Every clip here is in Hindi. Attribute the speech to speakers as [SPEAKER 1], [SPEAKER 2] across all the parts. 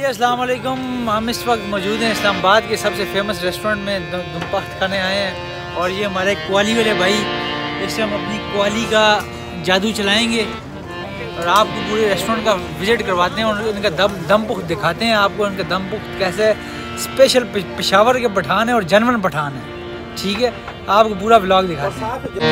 [SPEAKER 1] अस्सलाम वालेकुम। हम इस वक्त मौजूद हैं इस्लामाबाद के सबसे फेमस रेस्टोरेंट में दुम्पाख्त खाने आए हैं और ये हमारे क्वाली वाले भाई इससे हम अपनी क्वाली का जादू चलाएंगे और आपको पूरे रेस्टोरेंट का विज़िट करवाते हैं और इनका दम पुख्त दिखाते हैं आपको। इनका दम पुख्त कैसे स्पेशल पेशावर के पठान है और जनवन पठान है, ठीक है। आपको पूरा व्लॉग दिखाते हैं।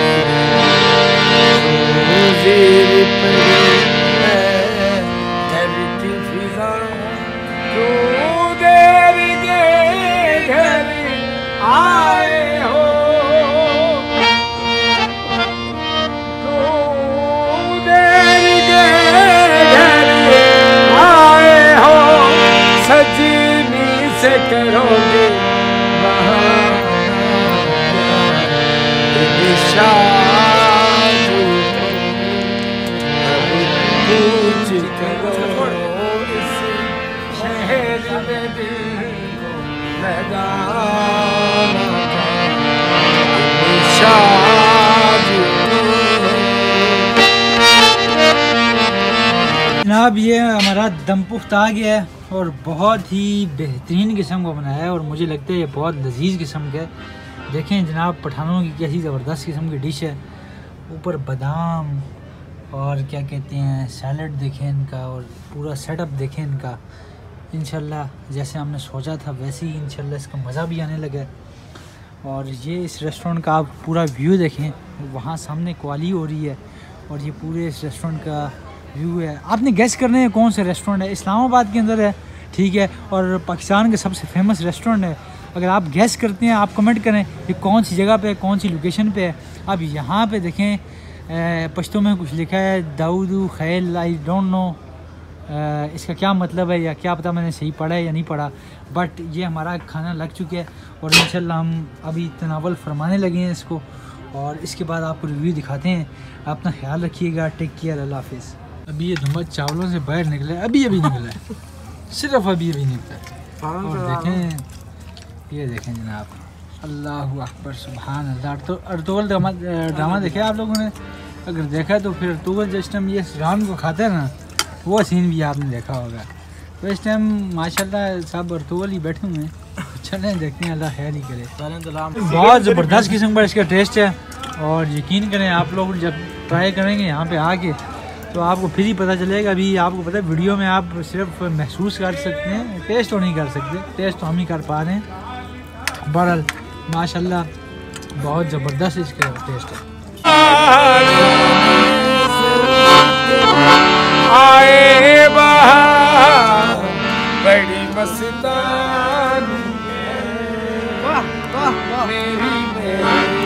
[SPEAKER 2] से करोगे इस शहर में दिल को
[SPEAKER 1] जनाब ये हमारा दम पुख्त आ गया है और बहुत ही बेहतरीन किस्म का बनाया है और मुझे लगता है ये बहुत लजीज किस्म का है। देखें जनाब पठानों की कैसी ज़बरदस्त किस्म की डिश है। ऊपर बादाम और क्या कहते हैं सैलड देखें इनका और पूरा सेटअप देखें इनका। इंशाल्लाह जैसे हमने सोचा था वैसे ही इंशाल्लाह इसका मज़ा भी आने लगा। और ये इस रेस्टोरेंट का आप पूरा व्यू देखें, वहाँ सामने क्वाली हो रही है और ये पूरे इस रेस्टोरेंट का व्यू है। आपने गेस करना है कौन सा रेस्टोरेंट है, इस्लामाबाद के अंदर है, ठीक है, और पाकिस्तान का सबसे फेमस रेस्टोरेंट है। अगर आप गेस करते हैं आप कमेंट करें ये कौन सी जगह पे है, कौन सी लोकेशन पे है। अब यहाँ पे देखें पश्तो में कुछ लिखा है दाऊदू खैल, आई डोंट नो इसका क्या मतलब है या क्या पता मैंने सही पढ़ा है या नहीं पढ़ा, बट ये हमारा खाना लग चुका है और इंशाल्लाह हम अभी तनावल फरमाने लगे हैं इसको और इसके बाद आपको रिव्यू दिखाते हैं। अपना ख्याल रखिएगा, टेक केयर, अल्लाह हाफिज़। अभी ये धुम्मा चावलों से बाहर निकला है, अभी निकला है, सिर्फ अभी निकला है। और देखें ये देखें जनाब, अल्लाह अकबर सुभान अल्लाह। तो अर्तुगल ड्रामा देखे आप लोगों ने? अगर देखा तो फिर अर्तुगल जिस टाइम ये रान को खाता है ना वो सीन भी आपने देखा होगा। तो इस टाइम माशाल्लाह सब अर्तुगल ही बैठे हुए हैं। चलें देखते हैं, अल्लाह खैर ही करे। बहुत ज़बरदस्त किस्म का इसका टेस्ट है और यकीन करें आप लोग जब ट्राई करेंगे यहाँ पे आके तो आपको फिर ही पता चलेगा। अभी आपको पता है वीडियो में आप सिर्फ महसूस कर सकते हैं, टेस्ट तो नहीं कर सकते, टेस्ट तो हम ही कर पा रहे हैं। बहरहाल माशाल्लाह बहुत ज़बरदस्त इसका टेस्ट है।
[SPEAKER 2] आए बहार बड़ी मस्तानी मेरी